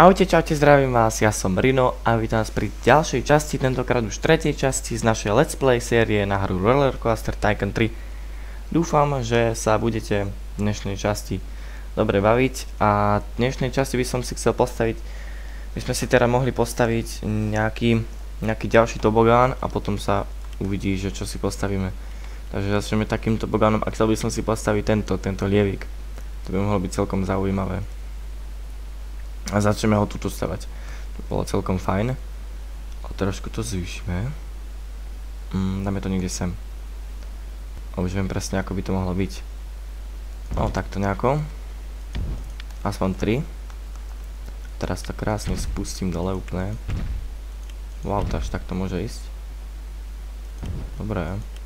Ahojte, čaute, zdravím vás, ja som Rino a vítam vás pri ďalšej časti, tentokrát už tretej časti z našej Let's Play série na hru Roller Coaster Tycoon 3. Dúfam, že sa budete v dnešnej časti dobre baviť a v dnešnej časti by som si chcel postaviť, by sme si teda mohli postaviť nejaký ďalší tobogán a potom sa uvidí, že čo si postavíme. Takže začneme takým tobogánom a chcel by som si postaviť tento lievik. To by mohlo byť celkom zaujímavé. A začneme ho tuto stavať. To bolo celkom fajn. A trošku to zvýšime. Dáme to niekde sem. A už viem presne, ako by to mohlo byť. No, takto nejako. Aspoň 3. Teraz to krásne spustím dole úplne. Wow, to až takto môže ísť. Dobre.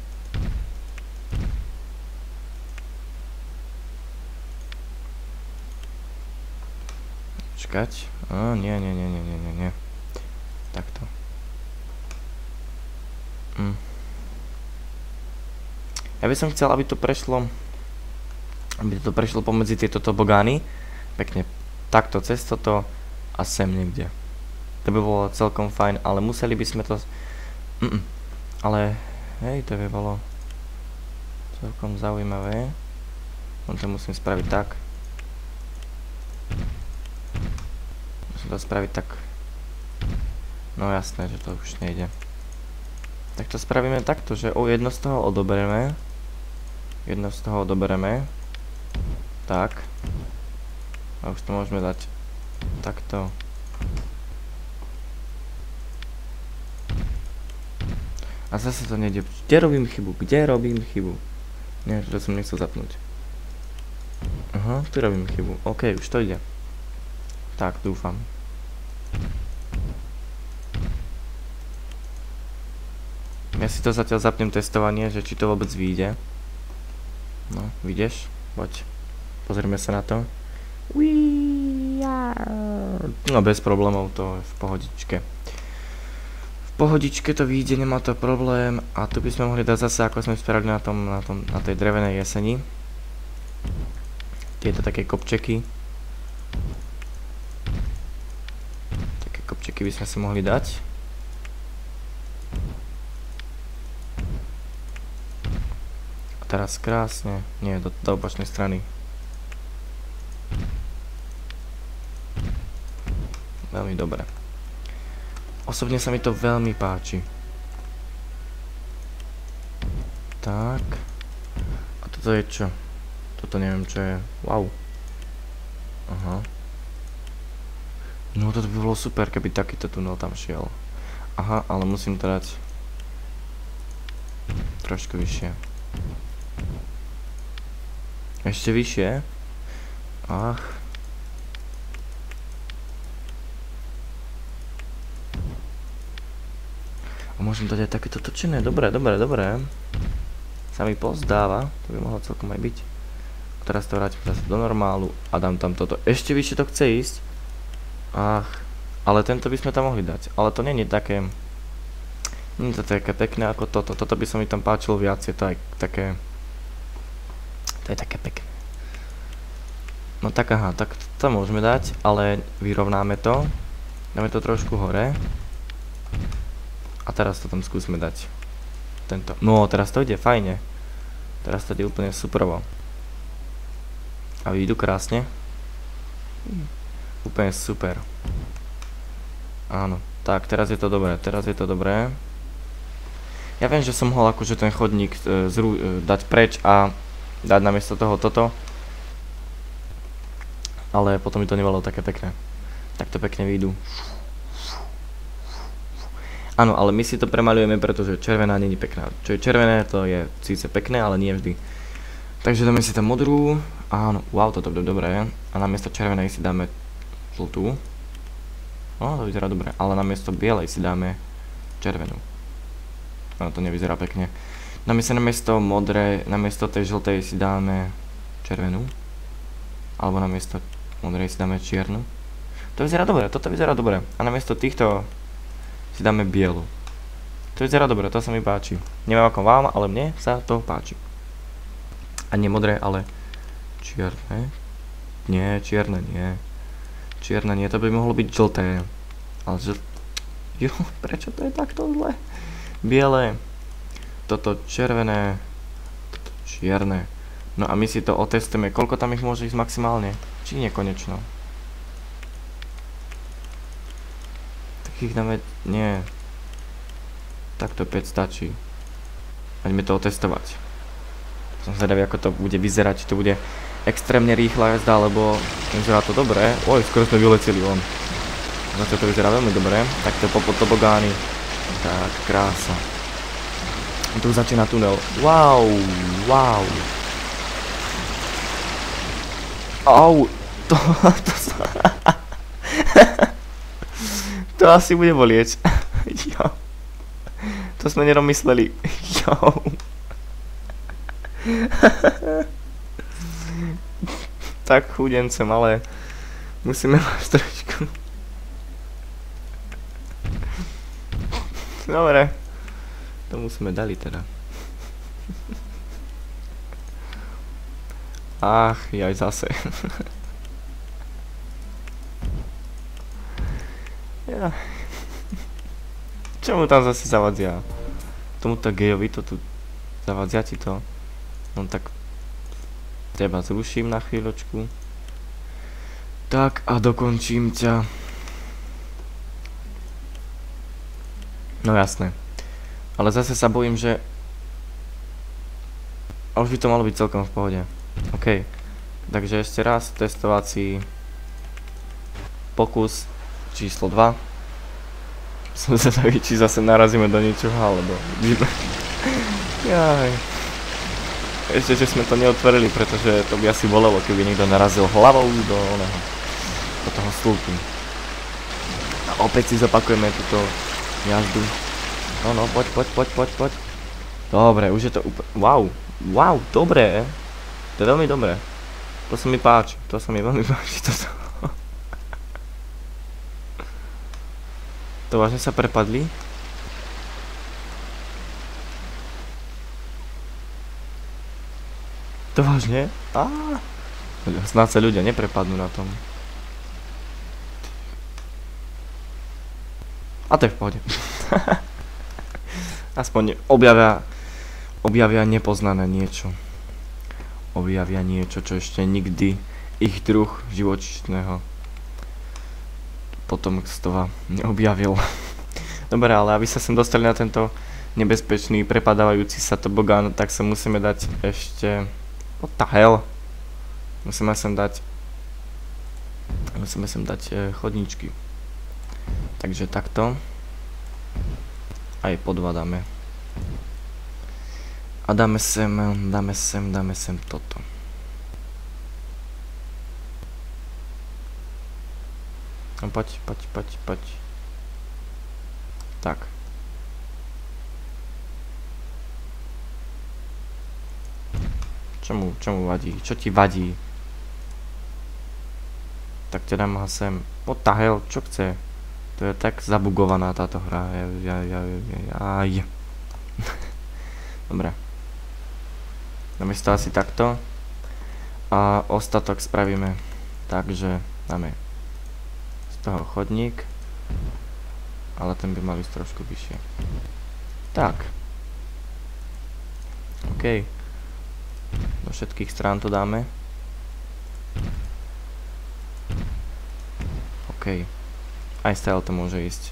Čakať. Nie. Takto. Ja by som chcel, aby to prešlo pomedzi tieto tobogány. Pekne takto cez toto a sem niekde. To by bolo celkom fajn, ale museli by sme to... Ale, hej, to by bolo celkom zaujímavé. On to musím spraviť tak. Musím to spraviť tak. No jasné, že to už nejde. Tak to spravíme takto, že jedno z toho odoberieme. Tak. A už to môžeme dať takto. A zase to nejde. Kde robím chybu? Nie, že som nechcel zapnúť. Aha, tu robím chybu. OK, už to ide. Tak, dúfam. Ja si to zatiaľ zapnem testovanie, že či to vôbec vyjde. No, vidíš? Poď. Pozrime sa na to. No, bez problémov, to je v pohodičke. V pohodičke to vyjde, nemá to problém. A tu by sme mohli dať zase, ako sme spravili na tej drevenej jeseni. Tieto také kopčeky. Také kopčeky by sme si mohli dať. A teraz krásne. Nie, do opačnej strany. Veľmi dobre. Osobne sa mi to veľmi páči. Tak. A toto je čo? Toto neviem čo je. Wow. Aha. No toto by bolo super, keby takýto tunel tam šiel. Aha, ale musím to dať trošku vyššie. Ešte vyššie? Ach. A môžem dať aj takéto točené. Dobre. Sa mi pozdáva. To by mohlo celkom aj byť. Teraz to vrátim zase do normálu a dám tam toto. Ešte vyššie to chce ísť. Ach. Ale tento by sme tam mohli dať. Ale to nie je také... Nie je to také pekné ako toto. Toto by sa mi tam páčilo viac. Je to aj také... To je také pekné. No tak aha, tak to môžeme dať, ale vyrovnáme to. Dáme to trošku hore. A teraz to tam skúsme dať. Tento. No, teraz to ide fajne. Teraz to ide úplne superovo. A vyjdú krásne. Úplne super. Áno, tak teraz je to dobré. Ja viem, že som mohol akože ten chodník dať preč a dať namiesto toho toto. Ale potom mi to nebolo také pekné. Tak to pekne vyjdú. Áno, ale my si to premaľujeme, pretože červená nie je pekná. Čo je červené, to je síce pekné, ale nie vždy. Takže dáme si tam modrú. Áno, wow, toto je dobré. A namiesto červenej si dáme žltú. No, to vyzerá dobre. Ale namiesto bielej si dáme červenú. Áno, to nevyzerá pekne. Namiesto modrej, namiesto tej žltej si dáme červenú. Alebo namiesto modrej si dáme čiernu. To vyzerá dobre, toto vyzerá dobre. A namiesto týchto si dáme bielu. To vyzerá dobre, to sa mi páči. Neviem ako vám, ale mne sa to páči. A nie modré, ale čierne. Nie, čierne nie. Čierne nie, to by mohlo byť žlté. Ale jo, prečo to je takto zle? Biele. Toto červené. Toto čierne. No a my si to otestujeme. Koľko tam ich môže ísť maximálne? Či nekonečno? Takých dáme... Nie. Takto 5 stačí. Poďme to otestovať. Som zvedavý, ako to bude vyzerať. Či to bude extrémne rýchla jazda, lebo vyzerá to dobré. Oj, skoro sme vyleteli von. Zatiaľ to vyzerá veľmi dobre. Takto po tobogány. Tak, krása. Tu začína tunel. Wow, wow. Au, to asi bude bolieť. Jo. To sme neromysleli. Jo. Tak chudencem, ale musíme mať trošku. Dobre. Tomu sme dali teda. Ach, jaj zase. Ja. Čemu tam zase zavadzia? Tomuto gejovi to tu zavadzia ti to. No tak teba zruším na chvíľočku. Tak a dokončím ťa. No jasné. Ale zase sa bojím, že... A už by to malo byť celkom v pohode. OK. Takže ešte raz testovací pokus číslo 2. Som zvedavý, či zase narazíme do niečoho, alebo... Jaj. Ešte, že sme to neotvorili, pretože to by asi bolelo, keby niekto narazil hlavou do oného. Do toho stĺpu. A opäť si zopakujeme túto jazdu. No, poď. Dobre, už je to úplne... Wow, dobré. To je veľmi dobré. To sa mi páči, veľmi páči toto. To vážne sa prepadli? To vážne? Snáď sa ľudia neprepadnú na tom. A to je v pohode. Aspoň objavia nepoznané niečo. Objavia niečo, čo ešte nikdy ich druh živočíšneho potomstva neobjavil. Dobre, ale aby sa sem dostali na tento nebezpečný prepadávajúci sa tobogán, tak sa musíme dať ešte... What the hell? Musíme sem dať chodníčky. Takže takto. Aj podvadáme. A dáme sem toto. No poď. Tak. Čomu vadí? Čo ti vadí? Tak teda dám ho sem. What the hell? Čo chce? To je tak zabugovaná táto hra. Aj. Dobre. Dáme si to asi takto. A ostatok spravíme tak, že dáme z toho chodník. Ale ten by mal ísť trošku vyššie. Tak. OK. Do všetkých strán to dáme. OK. Aj style to môže ísť.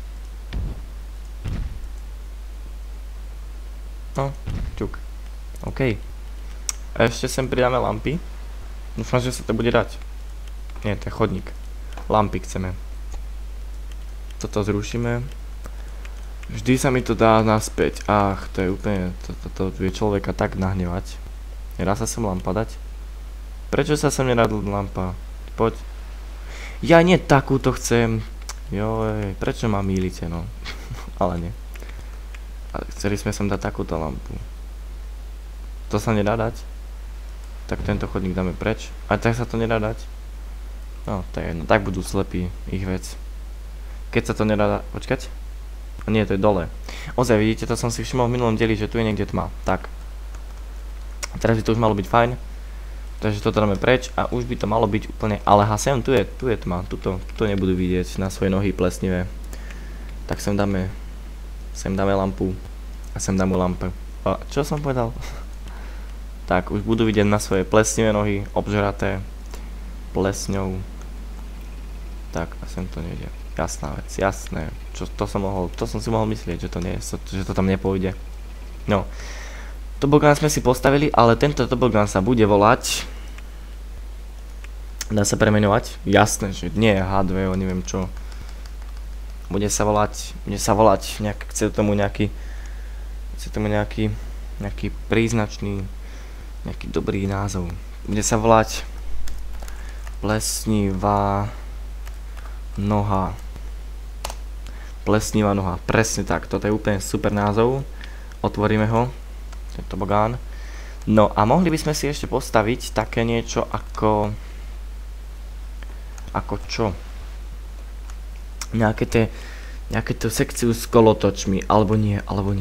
No, čuk. OK. A ešte sem pridáme lampy. Dúfam, že sa to bude dať. Nie, to je chodník. Lampy chceme. Toto zrušíme. Vždy sa mi to dá naspäť. Ach, to je úplne... To vie človeka tak nahnevať. Nedá sa sem lampa dať? Prečo sa sem nedá lampa? Poď. Ja nie takúto chcem. Joj, prečo ma mýlite, no? Ale nie. Ale chceli sme sem dať takúto lampu. To sa nedá dať? Tak tento chodník dáme preč. A tak sa to nedá dať? No, to je jedno. Tak budú slepí ich vec. Keď sa to nedá dať... Počkať? Nie, to je dole. Ozaj, vidíte, to som si všimol v minulom dieli, že tu je niekde tma. Tak. Teraz by to už malo byť fajn. Takže toto dáme preč a už by to malo byť úplne, ale sem, tu je tma, tuto nebudú vidieť na svoje nohy plesnivé. Tak sem dáme lampu a sem dáme lampu. A čo som povedal? Tak, už budú vidieť na svoje plesnivé nohy, obžraté plesňou. Tak, a sem to nejde. Jasná vec, jasné. To som si mohol myslieť, že to nie je, že to tam nepôjde. No. Tobogán sme si postavili, ale tento tobogán sa bude volať. Dá sa premenovať? Jasné, že nie je H2O, neviem čo. Bude sa volať chce tomu nejaký príznačný, nejaký dobrý názov. Bude sa volať Plesnivá noha. Plesnivá noha, presne tak, toto je úplne super názov. Otvoríme ho, ten tobogán. No a mohli by sme si ešte postaviť také niečo ako čo? Nejaké to sekciu s kolotočmi, alebo nie.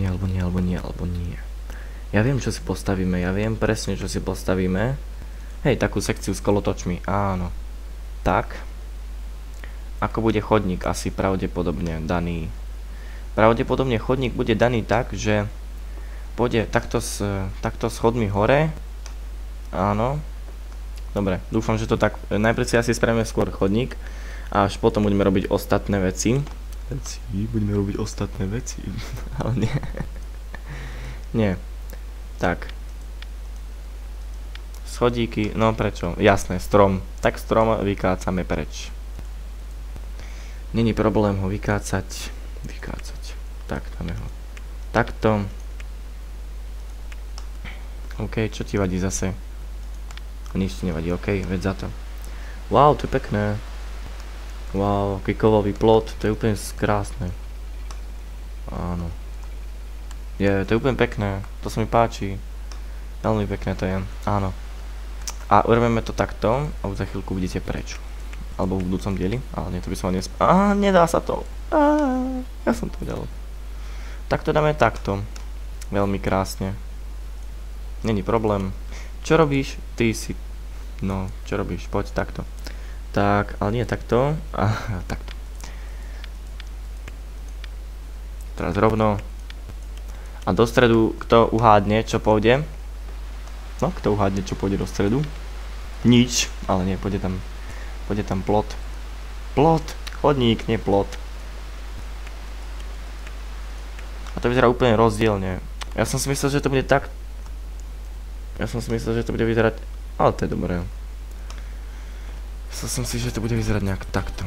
Ja viem, čo si postavíme, ja viem presne, čo si postavíme. Hej, takú sekciu s kolotočmi, áno. Tak. Ako bude chodník asi pravdepodobne daný. Pravdepodobne chodník bude daný tak, že pôjde takto schodmi hore. Áno. Dobre, dúfam, že to tak. Najprv si asi spravíme skôr chodník. A až potom budeme robiť ostatné veci. Budeme robiť ostatné veci. Ale nie. Nie. Tak. Schodíky, no prečo? Jasné, strom. Tak strom vykácame preč. Není problém ho vykácať. Tak, dáme ho. Takto. OK, čo ti vadí zase? Nič ti nevadí, OK, veď za to. Wow, to je pekné. Wow, aký kovový plot, to je úplne krásne. Áno. To je úplne pekné, to sa mi páči. Veľmi pekné to je, áno. A urobíme to takto a už za chvíľku budete preč. Alebo v budúcom dieli, ale nie, to by som vám nedá sa to. Ja som to vedel. Takto dáme takto. Veľmi krásne. Není problém. Čo robíš? Ty si... No, čo robíš? Poď takto. Tak, ale nie takto. Takto. Teraz rovno. A do stredu, kto uhádne, čo pôjde? No, kto uhádne, čo pôjde do stredu? Nič, ale nie, pôjde tam plot. Plot, chodník, nie plot. A to vyzerá úplne rozdielne. Ja som si myslel, že to bude tak. Ja som si myslel, že to bude vyzerať. Ale to je dobré. Myslel som si, že to bude vyzerať nejak takto.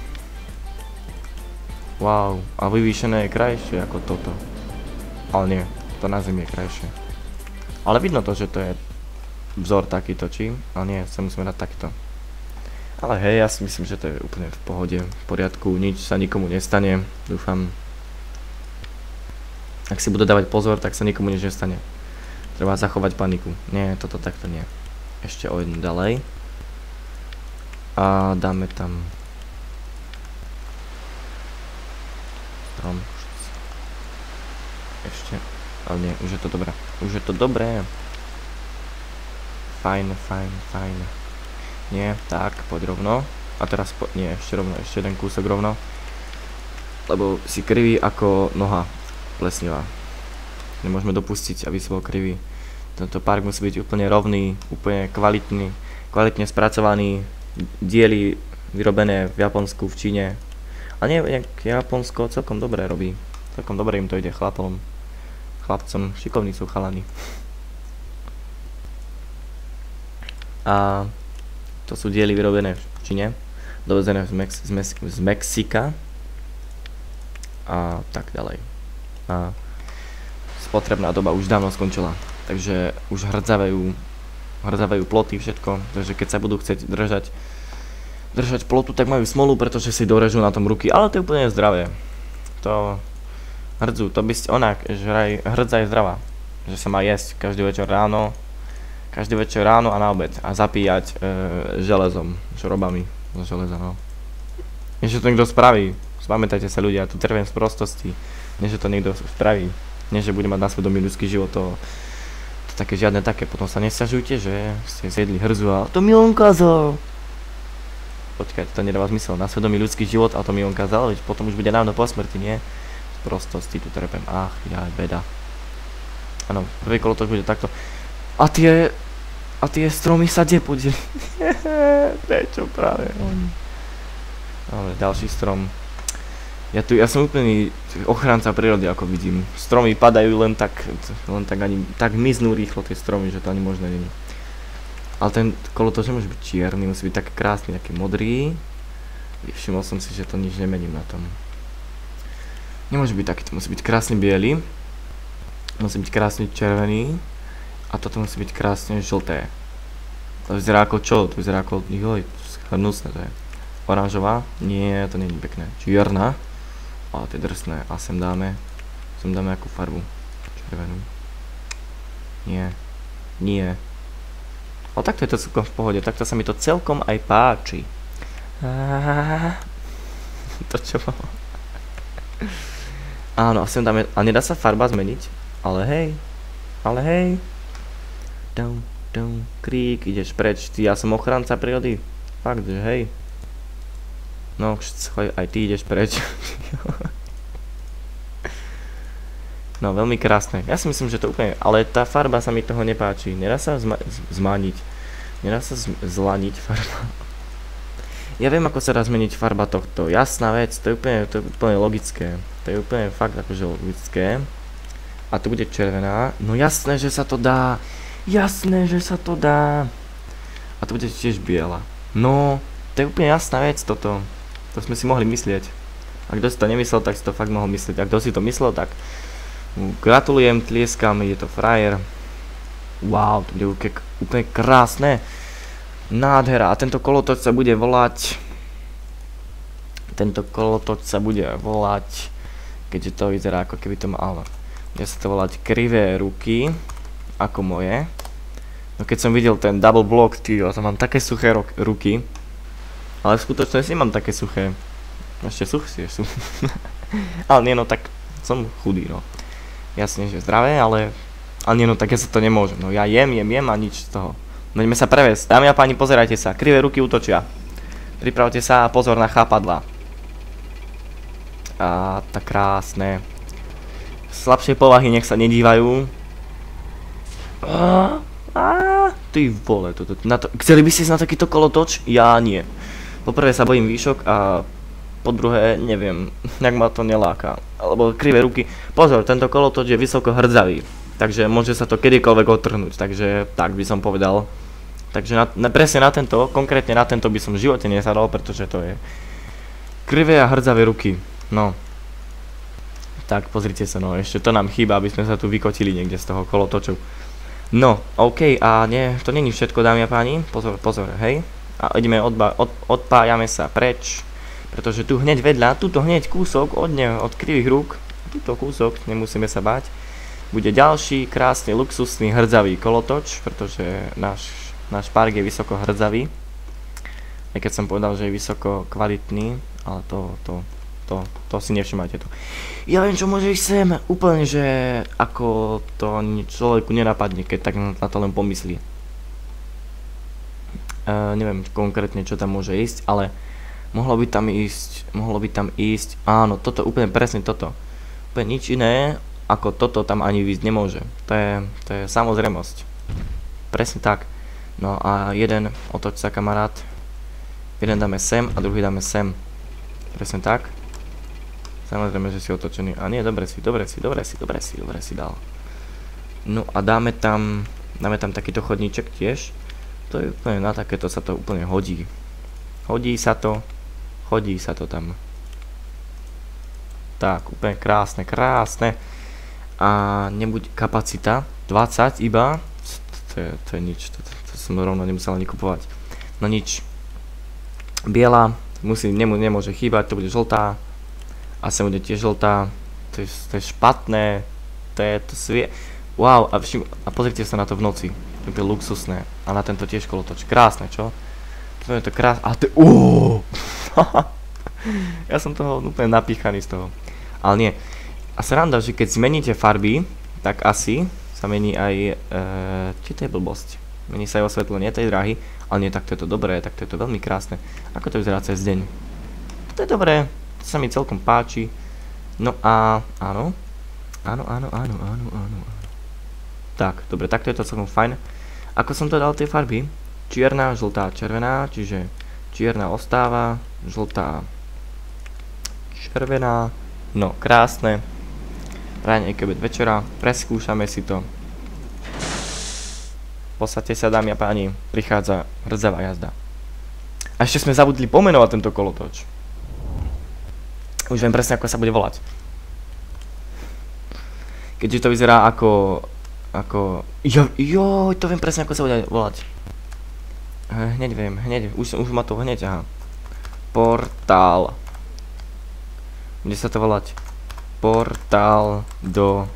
Wow, a vyvýšené je krajšie ako toto. Ale nie, to na zemi je krajšie. Ale vidno to, že to je vzor takýto, či? Ale nie, sa musíme dať takto. Ale hej, ja si myslím, že to je úplne v pohode, v poriadku, nič sa nikomu nestane, dúfam. Ak si bude dávať pozor, tak sa nikomu nič nestane. Treba zachovať paniku. Nie, toto takto nie. Ešte o jednu ďalej. A dáme tam... Ešte. Ale nie, už je to dobré. Už je to dobré. Fajn. Nie, tak, poď rovno. A teraz nie, ešte rovno, ešte jeden kúsok rovno. Lebo si krivý ako noha plesnivá. Nemôžeme dopustiť, aby si bol krivý. Tento park musí byť úplne rovný, úplne kvalitne spracovaný. Diely vyrobené v Japonsku, v Číne. A nie, Japonsko celkom dobre robí. Celkom dobre im to ide chlapcom, šikovní sú chalani. A to sú diely vyrobené v Číne, dovezené z Mexika a tak ďalej. A spotrebná doba už dávno skončila, takže už hrdzavejú ploty, všetko, takže keď sa budú chcieť držať plotu, tak majú smolu, pretože si dorežú na tom ruky, ale to je úplne zdravé. To hrdzu, to by ste onak, že hrdza je zdravá, že sa má jesť každý večer ráno a na obed a zapíjať železom, šrobami zo železa, no. Nie, že to niekto spraví, spamätajte sa ľudia, tu trviem z prostosti, nie, že to niekto spraví, nie, že bude mať na svedomí ľudský život, to také žiadne také, potom sa nesťažujte, že ste zjedli hrzu a to mi on kázal. Počkajte, to nedáva zmysel, na svedomí ľudský život a to mi on kázal, veď potom už bude dávno po smrti, nie? Z prostosti tu trpem, ach, jaj, beda. Áno, prvý kolotoč bude takto. A tie stromy sa kde podeli? Prečo práve oni? Dobre, ďalší strom. Ja som úplný ochranca prírody, ako vidím. Stromy padajú len tak ani tak miznú rýchlo tie stromy, že to ani možné není. Ale ten kolotoč nemôže byť čierny, musí byť taký krásny, taký modrý. Všimol som si, že to nič nemením na tom. Nemôže byť taký, to musí byť krásny biely. Musí byť krásny červený. A toto musí byť krásne žlté. To vyzerá ako čo? To vyzerá ako, joj, hnusné to je. Oranžová? Nie, to nie je pekné. Čierna. Ale to je drsné. A sem dáme akú farbu? Červenú. Nie. Nie. Ale takto je to celkom v pohode. Takto sa mi to celkom aj páči. To čo bolo? Áno, a sem dáme... A nedá sa farba zmeniť? Ale hej. Krík, ideš preč. Ja som ochranca prírody. Fakt, že hej. No, aj ty ideš preč. No, veľmi krásne. Ja si myslím, že to úplne... Ale tá farba sa mi toho nepáči. Nedá sa zmaniť. Nedá sa zlaniť farba. Ja viem, ako sa dá zmeniť farba tohto. Jasná vec, to je úplne logické. To je úplne fakt akože logické. A tu bude červená. No jasné, že sa to dá. Jasné, že sa to dá. A tu bude tiež biela. No, to je úplne jasná vec toto. To sme si mohli myslieť. A kto si to nemyslel, tak si to fakt mohol myslieť. A kto si to myslel, tak gratulujem, tlieskam, je to frajer. Wow, to bude úplne krásne. Nádhera. A tento kolotoč sa bude volať... Keďže to vyzerá ako keby to malo... Bude sa to volať krivé ruky. Ako moje. No keď som videl ten double block, ja mám také suché ruky. Ale v skutočnosti nemám také suché. Ešte suchšie sú. Ale nie, no tak som chudý, no. Jasne, že zdravé, ale nie, no tak ja sa to nemôžem. No ja jem a nič z toho. No ideme sa prevesť. Dámy a páni, pozerajte sa. Krivé ruky útočia. Pripravte sa a pozor na chápadlá. A tak krásne. Slabšie povahy nech sa nedívajú. Ty vole, chceli by ste na takýto kolotoč? Ja nie. Poprvé sa bojím výšok a po druhé neviem, nejak ma to neláka. Alebo krivé ruky. Pozor, tento kolotoč je vysoko hrdzavý. Takže môže sa to kedykoľvek otrhnúť. Takže tak by som povedal. Takže presne na tento, konkrétne na tento by som v živote nesadol, pretože to je krivé a hrdzavé ruky. No. Tak pozrite sa, no ešte to nám chýba, aby sme sa tu vykotili niekde z toho kolotoču. No, OK, a nie, to není všetko, dámy a páni. Pozor, hej. A ideme, odpájame sa preč. Pretože tu hneď vedľa, tuto hneď kúsok od krivých rúk, tuto kúsok, nemusíme sa báť, bude ďalší krásny, luxusný, hrdzavý kolotoč, pretože náš park je vysoko hrdzavý. Aj keď som povedal, že je vysoko kvalitný, ale to si nevšimajte to. Ja viem, čo môže ísť sem, úplne, že ako to človeku nenapadne, keď tak na to len pomyslí. Neviem konkrétne, čo tam môže ísť, ale mohlo by tam ísť, áno, toto, úplne presne toto. Úplne nič iné, ako toto tam ani ísť nemôže. To je samozrejmosť. Presne tak. No a jeden, otoč sa kamarát. Jeden dáme sem a druhý dáme sem. Presne tak. Samozrejme, že si otočený. A nie, dobre si dal. No a dáme tam takýto chodníček tiež. To je úplne na takéto sa to úplne hodí. Hodí sa to tam. Tak, úplne krásne. A nebuď kapacita 20 iba. To je nič, to som rovno nemusel ani kupovať. No nič. Biela, nemôže chýbať, to bude žltá. A sem bude tiež žltá. To je špatné. Wow, a pozrite sa na to v noci. To je luxusné. A na tento tiež kolotoč. Krásne, čo? To je to krásne. A to je... Ja som toho úplne napíchaný z toho. Ale nie. A sranda, že keď zmeníte farby, tak asi sa mení aj, či to je blbosť. Mení sa aj osvetlenie tej dráhy, ale nie, takto je to dobré, takto je to veľmi krásne. Ako to vyzerá cez deň? To je dobré, to sa mi celkom páči. No a, áno. Tak, dobre, takto je to celkom fajn. Ako som to dal tie farby? Čierna, žltá, červená, čiže čierna ostáva, žltá, červená, no krásne. Raňajky obed večera, preskúšame si to. Posaďte sa, dámy a páni, prichádza hrdzavá jazda. A ešte sme zabudli pomenovať tento kolotoč. Už viem presne, ako sa bude volať. Keďže to vyzerá ako... Joj, to viem presne, ako sa bude volať. Hneď viem, už ma to hneď, aha. Portál. Bude sa to volať portál do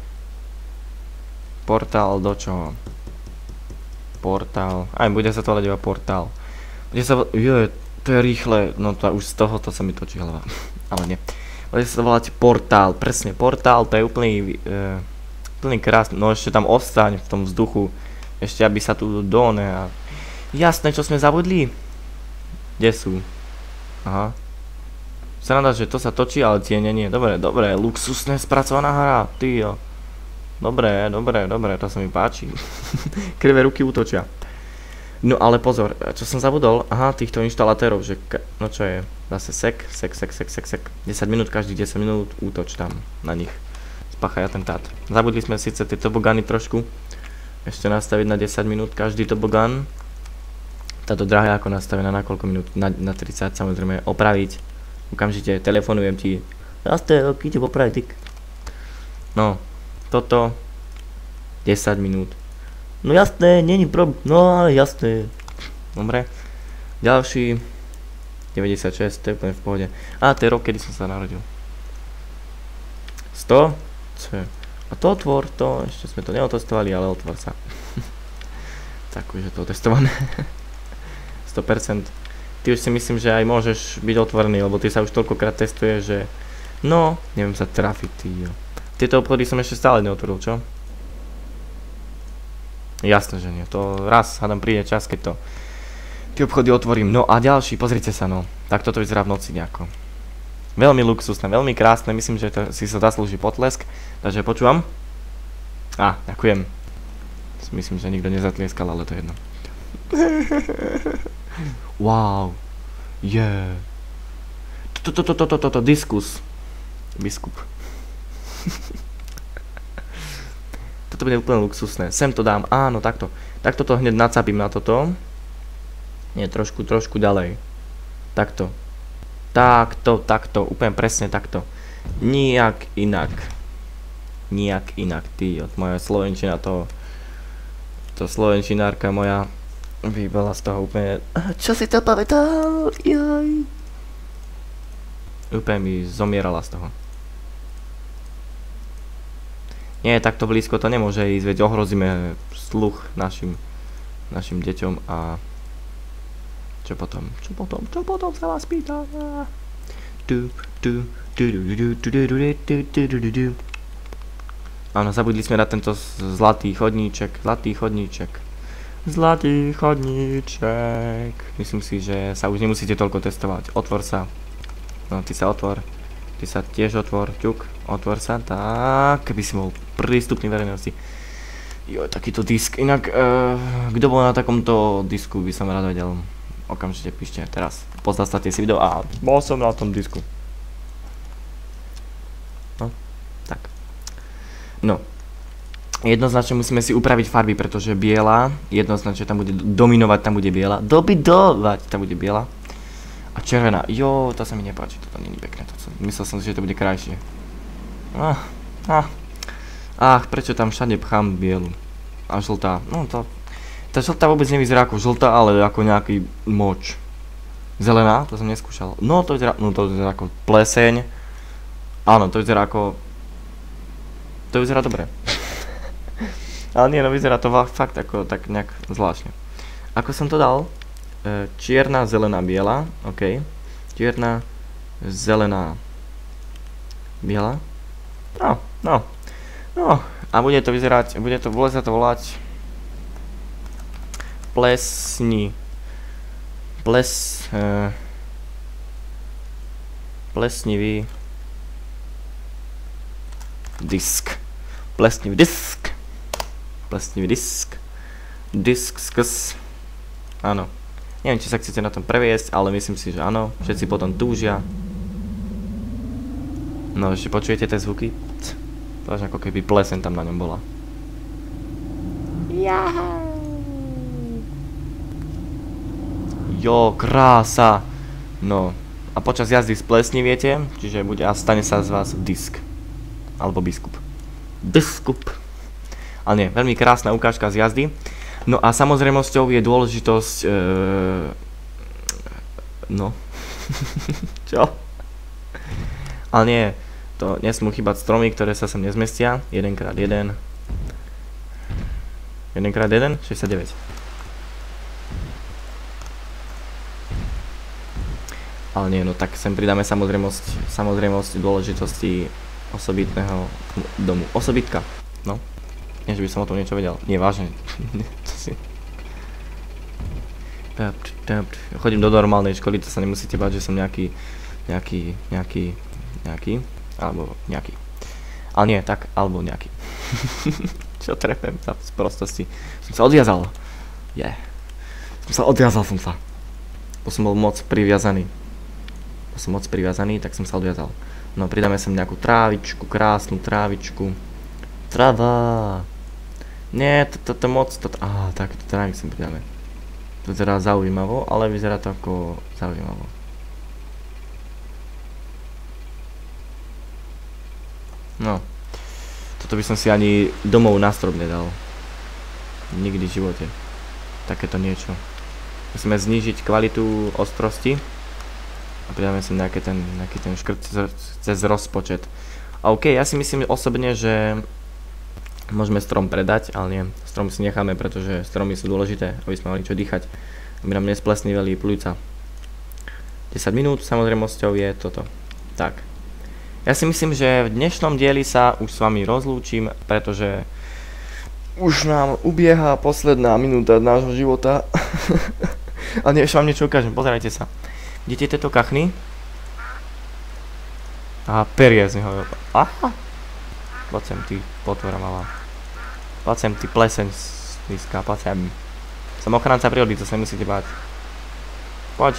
čoho? Portál, aj bude sa to volať iba portál. Bude sa volať, to je rýchle, no to už z tohoto sa mi točí hlava, ale nie. Bude sa volať portál, presne portál, to je úplný krásny, no ešte tam ostaň v tom vzduchu, ešte aby sa tu done a... Jasné, čo sme zabudli? Kde sú? Aha. Sranda, že to sa točí, ale tie nie. Dobre, luxusne spracovaná hra, tyjo. Dobre, to sa mi páči. Krivé ruky útočia. No ale pozor, čo som zabudol, aha, týchto inštalatérov, že, no čo je, zase sek. 10 minút, každých 10 minút útoč tam na nich. Spáchaj atentát. Zabudli sme síce tie tobogany trošku, ešte nastaviť na 10 minút každý tobogan. Táto dráha je ako nastavená na koľko minút? Na 30, samozrejme, opraviť. Okamžite telefonujem ti. Jasné, ide popraviť, tyk. No. Toto 10 minút. No jasné, není problém. No ale jasné. Dobre. Ďalší 96, to je úplne v pohode. A to je rok, kedy som sa narodil. 100? A to otvor, to ešte sme to neotestovali, ale otvor sa. Tak už je to otestované. 100%. Ty už si myslím, že aj môžeš byť otvorený, lebo ty sa už toľkokrát testuje, že... No, neviem sa trafiť, týjo. Tieto obchody som ešte stále neotvoril, čo? Jasné, že nie. To raz hádam príde čas, keď to tie obchody otvorím. No a ďalší, pozrite sa, no. Tak toto vyzerá v noci nejako. Veľmi luxusné, veľmi krásne. Myslím, že to si sa zaslúži potlesk. Takže počúvam. Ďakujem. Myslím, že nikto nezatlieskal, ale to je jedno. Wow. Yeah. Diskus. Biskup. Toto bude úplne luxusné. Sem to dám, áno, takto. Takto to hneď nacapím na toto. Nie, trošku ďalej. Takto. Takto, úplne presne takto. Nijak inak, ty, moja slovenčina to slovenčinárka moja vybala z toho úplne. Čo si to pamätal? Jaj. Úplne mi zomierala z toho. Nie, takto blízko to nemôže ísť, veď ohrozíme sluch našim deťom a... Čo potom sa vás pýta? Áno, zabudli sme na tento zlatý chodníček. Myslím si, že sa už nemusíte toľko testovať. Otvor sa. No, ty sa otvor. Ty sa tiež otvor, ťuk, otvor sa, tak, keby si bol prístupný verejnosti. Jo, takýto disk, inak, kto bol na takomto disku, by som rád vedel. Okamžite píšte, teraz, pozastavte si video a bol som na tom disku. No, tak. No, jednoznačne musíme si upraviť farby, pretože biela, jednoznačne tam bude dominovať, tam bude biela, tam bude biela. A červená, jo, to sa mi nepáči, toto nie je pekné, myslel som si, že to bude krajšie. Prečo tam všade pchám bielu? A žltá, no to... Tá žltá vôbec nevyzerá ako žltá, ale ako nejaký moč. Zelená, to som neskúšal. No to vyzerá ako pleseň. Áno, to vyzerá ako... To vyzerá dobre. Ale nie, no vyzerá to fakt ako tak nejak zvláštne. Ako som to dal? Čierna, zelená, biela, ok. Čierna, zelená, biela. No, A bude to sa to volať plesnivý disk. Plesnivý disk. Disks. Áno. Neviem, či sa chcete na tom previesť, ale myslím si, že áno. Všetci potom túžia. No, ešte počujete tie zvuky? To až ako keby pleseň tam na ňom bola. Jo, krása. No, a počas jazdy splesniviete, čiže bude a stane sa z vás disk. Alebo biskup. Ale nie, veľmi krásna ukážka z jazdy. No a samozrejmosťou je dôležitosť... no. Čo? Ale nie, to nesmú chýbať stromy, ktoré sa sem nezmestia. 1x1. 1x1? 69. Ale nie, no tak sem pridáme samozrejmosť dôležitosti osobitného domu. Osobitka, no. Nie, že by som o tom niečo vedel. Nie, vážne. Chodím do normálnej školy, to sa nemusíte báť, že som nejaký, alebo nejaký. Ale nie, tak, alebo nejaký. Čo trepem za prostosti. Som sa odviazal. Odviazal som sa. Bo som bol moc priviazaný. Tak som sa odviazal. No, pridáme sem nejakú trávičku, krásnu trávičku. Tráva. Nie, to moc, tak, trávik sem pridáme. To vyzerá zaujímavo, ale vyzerá to ako zaujímavo. No. Toto by som si ani domov na strop nedal. Nikdy v živote. Takéto niečo. Musíme znížiť kvalitu ostrosti. A pridáme sem nejaký ten škrt cez rozpočet. A OK, ja si myslím osobne, že môžeme strom predať, ale nie. Strom si necháme, pretože stromy sú dôležité, aby sme mali čo dýchať. Aby nám nesplesniveli pľúca. 10 minút, samozrejmosťou je toto. Tak. Ja si myslím, že v dnešnom dieli sa už s vami rozlúčim, pretože už nám ubieha posledná minúta nášho života. Ale nie, ešte vám niečo ukážem, pozerajte sa. Vidíte tieto kachny? A perie z neho. Aha! Poď sem, ty potvora malá. Poď sem, ty pleseň slízka, poď sem. Som ochránca prírody, to sa nemusíte báť. Poď.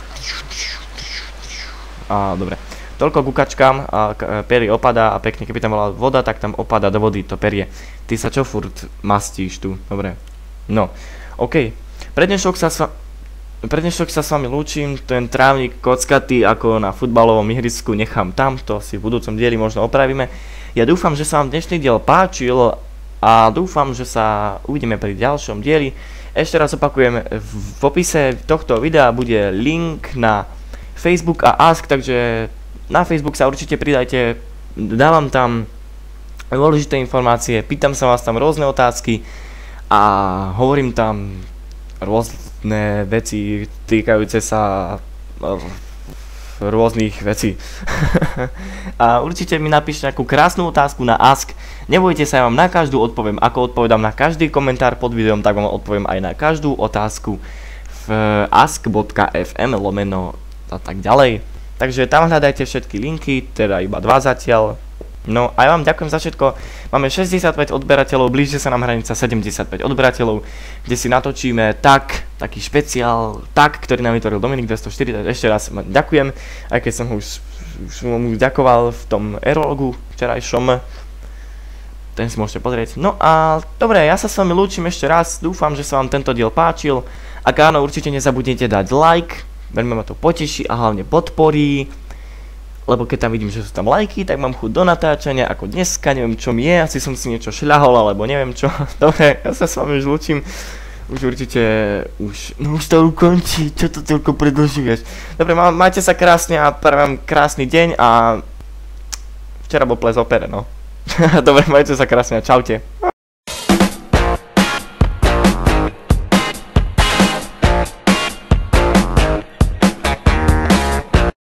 Á, dobre. Toľko kukačkám, a perie opadá a pekne, keby tam bola voda, tak tam opadá do vody to perie. Ty sa čo furt mastíš tu? Dobre. No, OK. Pre dnešok sa s vami lúčim, ten trávnik kockatý ako na futbalovom ihrisku nechám tam, to si v budúcom dieli možno opravíme. Ja dúfam, že sa vám dnešný diel páčil a dúfam, že sa uvidíme pri ďalšom dieli. Ešte raz opakujem, v opise tohto videa bude link na Facebook a Ask, takže na Facebook sa určite pridajte, dávam tam dôležité informácie, pýtam sa vás tam rôzne otázky a hovorím tam rôzne veci týkajúce sa rôznych vecí. A určite mi napíšte nejakú krásnu otázku na Ask. Nebojte sa, ja vám na každú odpoviem. Ako odpovedám na každý komentár pod videom, tak vám odpoviem aj na každú otázku v ask.fm lomeno a tak ďalej. Takže tam hľadajte všetky linky, teda iba 2 zatiaľ. No a ja vám ďakujem za všetko. Máme 65 odberateľov, blíži sa nám hranica 75 odberateľov, kde si natočíme taký špeciál, ktorý nám vytvoril Dominik 204. Ešte raz ďakujem, aj keď som ho už mu ďakoval v tom erologu včerajšom. Ten si môžete pozrieť. No a dobre, ja sa s vami lúčim ešte raz, dúfam, že sa vám tento diel páčil. Ak áno, určite nezabudnite dať like, veľmi ma to poteší a hlavne podporí. Lebo keď tam vidím, že sú tam lajky, tak mám chuť do natáčania, ako dneska, neviem čo mi je, asi som si niečo šľahol, alebo neviem čo. Dobre, ja sa s vami už lúčim. Už určite, už to ukončí, čo to toľko predĺžuješ. Dobre, majte sa krásne a prajem krásny deň a včera bol ples opere, no. Dobre, majte sa krásne a čaute.